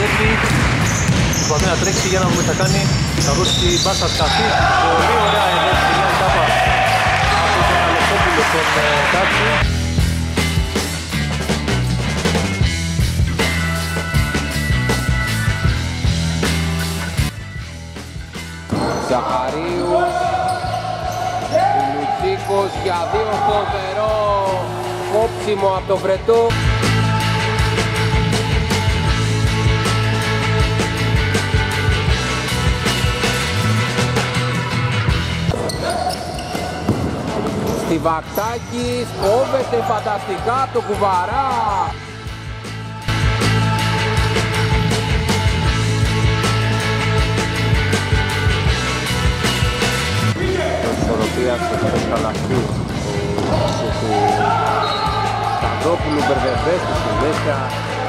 Παπαδάκη. Προσπαθεί να τρέξει για να δούμε τι θα κάνει. Θα δώσει την μπάσα σκαφή. Πολύ ωραία εδώ στη νέα τάπα από τον Αλεξόπουλο στον Τάτσι. Ζαχαρίου, Λουτσίκος για 2 φοβερό κόψιμο από τον Βρετό. Στιβακτάκης κόβεται φανταστικά το κουβαρά. Ισορροπία στο Καλαχτή του Σταδόπουλου, Μπερδεβέστης στη μέσα.